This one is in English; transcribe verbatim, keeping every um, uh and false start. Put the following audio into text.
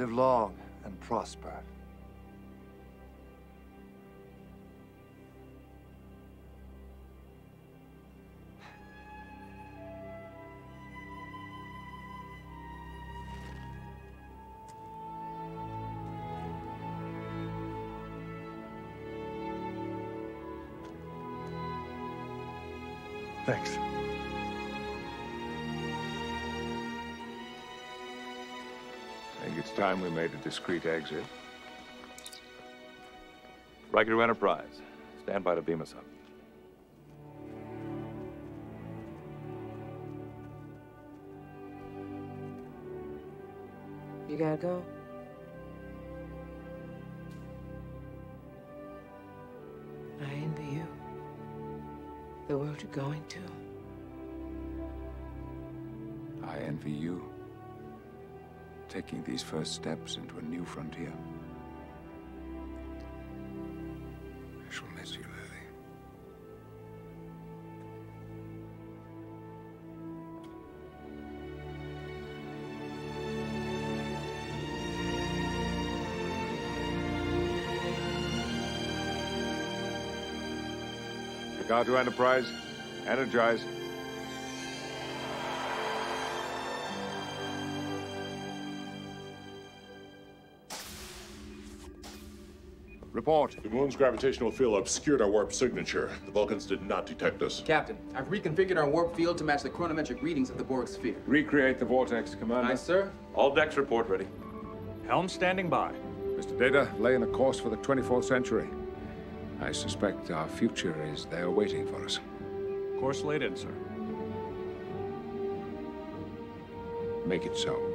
live long and prosper. Thanks. I think it's time we made a discreet exit. Riker Enterprise, stand by to beam us up. You gotta go? I envy you. The world you're going to. I envy you. Taking these first steps into a new frontier. I shall miss you, Lily. Picard to Enterprise. Energize. Report. The moon's gravitational field obscured our warp signature. The Vulcans did not detect us. Captain, I've reconfigured our warp field to match the chronometric readings of the Borg sphere. Recreate the vortex, Commander. Aye, sir. All decks report ready. Helm standing by. Mister Data, laying a course for the twenty-fourth century. I suspect our future is there waiting for us. Course laid in, sir. Make it so.